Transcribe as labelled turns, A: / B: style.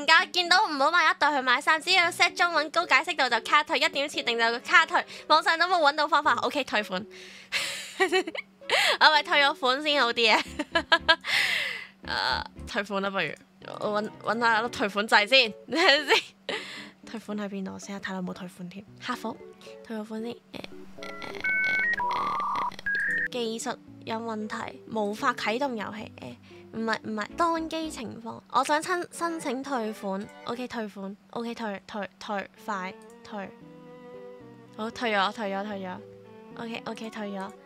A: 㗎，見到唔好買一袋去買衫，只要 set 中文高解釋度就卡退，一點設定就個卡退，網上都冇揾到方法。OK 退款，我咪退咗款先好啲啊！退款啦，不如我揾下粒退款掣先，睇下先。退款喺邊度？我先睇下有冇退款添。客服退個款先。技術有問題，無法啟動遊戲。唔係，當機情況。我想申請退款。OK 退款。OK 退，快退。好退咗。OK 退咗。